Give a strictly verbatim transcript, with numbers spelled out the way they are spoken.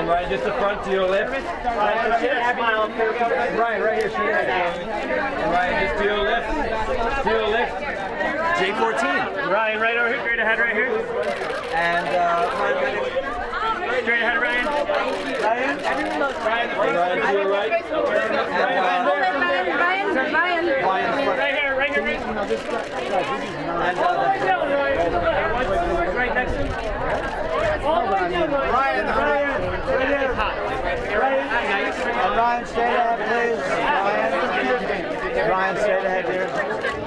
And Ryan, just the front to your left. Ryan, right here, straight ahead. And Ryan, just to your left. To your left. J fourteen. Ryan, right over here, straight ahead right here. And uh, Ryan, straight ahead, Ryan. Ryan. Ryan, Ryan to your right. Ryan, Ryan, Ryan. Ryan. Right here, right here, right here. And uh, Right next to him. Ryan, Ryan, right here. Ryan, and Ryan, straight ahead, please. Ryan, Ryan, straight ahead here.